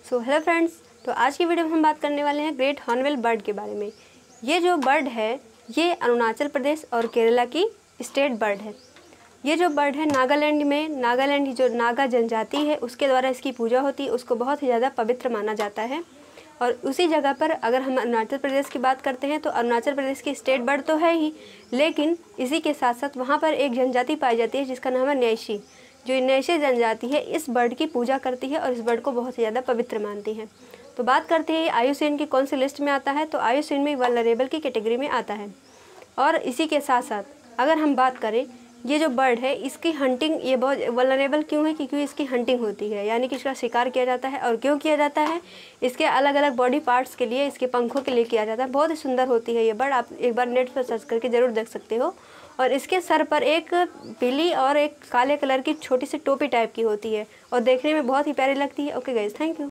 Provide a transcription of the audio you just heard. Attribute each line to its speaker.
Speaker 1: So hello friends, तो आज की वीडियो में हम बात करने वाले हैं ग्रेट हॉर्नबिल बर्ड के बारे में। ये जो बर्ड है ये अरुणाचल प्रदेश और केरला की स्टेट बर्ड है। ये जो बर्ड है नागालैंड में, नागालैंड की जो नागा जनजाति है उसके द्वारा इसकी पूजा होती है, उसको बहुत ही ज़्यादा पवित्र माना जाता है। और उसी जगह पर अगर हम अरुणाचल प्रदेश की बात करते हैं तो अरुणाचल प्रदेश की स्टेट बर्ड तो है ही, लेकिन इसी के साथ साथ वहाँ पर एक जनजाति पाई जाती है जिसका नाम है न्येशी। जो न्येशी जनजाति है इस बर्ड की पूजा करती है और इस बर्ड को बहुत ही ज़्यादा पवित्र मानती है। तो बात करते हैं IUCN की कौन सी लिस्ट में आता है, तो IUCN में वल्नरेबल की कैटेगरी में आता है। और इसी के साथ साथ अगर हम बात करें, ये जो बर्ड है इसकी हंटिंग ये बहुत वल्नरेबल क्यों है, क्योंकि इसकी हंटिंग होती है, यानी कि इसका शिकार किया जाता है। और क्यों किया जाता है, इसके अलग अलग बॉडी पार्ट्स के लिए, इसके पंखों के लिए किया जाता है। बहुत ही सुंदर होती है ये बर्ड, आप एक बार नेट पर सर्च करके ज़रूर देख सकते हो। और इसके सर पर एक पीली और एक काले कलर की छोटी सी टोपी टाइप की होती है और देखने में बहुत ही प्यारी लगती है। Okay guys, thank you.